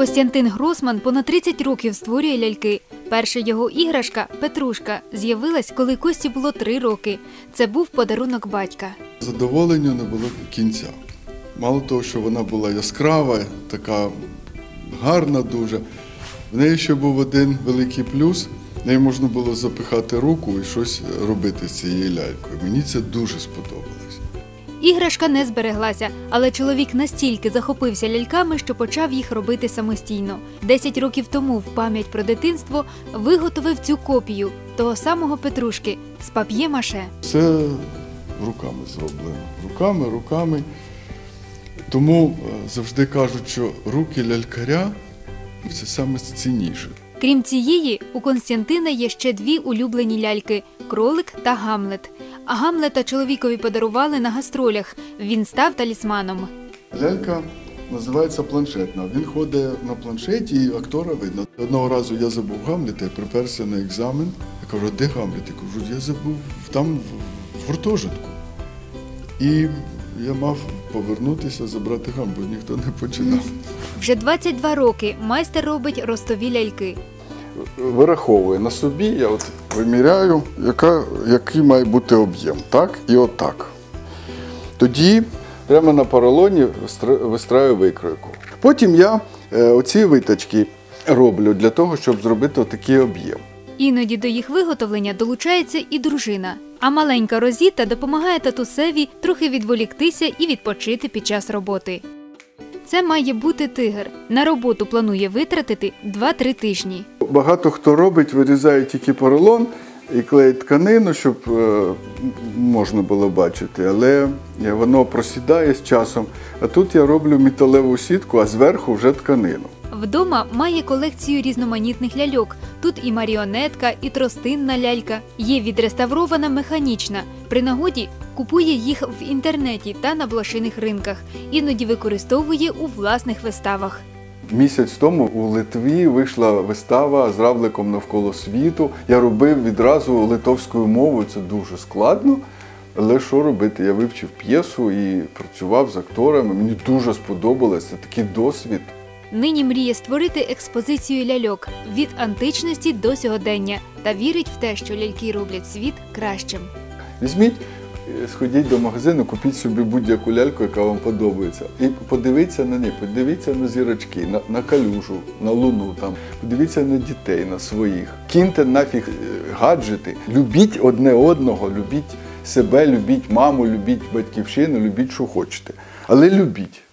Костянтин Гросман понад 30 років створює ляльки. Перша його іграшка – Петрушка – з'явилась, коли Кості було 3 роки. Це був подарунок батька. Задоволення не було кінця. Мало того, що вона була яскрава, така гарна дуже. В неї ще був один великий плюс – в неї можна було запихати руку і щось робити з цією лялькою. Мені це дуже сподобалось. Іграшка не збереглася, але чоловік настільки захопився ляльками, що почав їх робити самостійно. 10 років тому в пам'ять про дитинство виготовив цю копію того самого Петрушки з пап'є-маше. Це руками зроблено. Руками. Тому завжди кажуть, що руки лялькаря – це саме цінніше. Крім цієї, у Костянтина є ще 2 улюблені ляльки – Кролик та Гамлет. А Гамлета чоловікові подарували на гастролях. Він став талісманом. Лялька називається планшетна. Він ходить на планшеті і актора видно. Одного разу я забув Гамлета, я приперся на екзамен. Я кажу, а де Гамлет? Я кажу, я забув там в гуртожитку. І я мав повернутися, забрати Гамлет, бо ніхто не починав. Вже 22 роки майстер робить ростові ляльки. Вираховую на собі, я от виміряю, який має бути об'єм. Так і отак. Тоді прямо на поролоні вистраю викройку. Потім я оці виточки роблю для того, щоб зробити отакий об'єм. Іноді до їх виготовлення долучається і дружина. А маленька Розіта допомагає татусеві трохи відволіктися і відпочити під час роботи. Це має бути тигр. На роботу планує витратити 2-3 тижні. Багато хто робить, вирізає тільки поролон і клеїть тканину, щоб можна було бачити, але воно просідає з часом. А тут я роблю металеву сітку, а зверху вже тканину. Вдома має колекцію різноманітних ляльок. Тут і маріонетка, і тростинна лялька. Є відреставрована механічна. При нагоді купує їх в інтернеті та на блошиних ринках. Іноді використовує у власних виставах. Місяць тому у Литві вийшла вистава з равликом навколо світу. Я робив відразу литовською мовою, це дуже складно. Але що робити? Я вивчив п'єсу і працював з акторами. Мені дуже сподобалось, це такий досвід. Нині мріє створити експозицію ляльок від античності до сьогодення та вірить в те, що ляльки роблять світ кращим. Візьміть, сходіть до магазину, купіть собі будь-яку ляльку, яка вам подобається. І подивіться на неї, подивіться на зірочки, на калюжу, на луну, подивіться на дітей, на своїх. Киньте нафіг гаджети, любіть одне одного, любіть себе, любіть маму, любіть батьківщину, любіть, що хочете. Але любіть.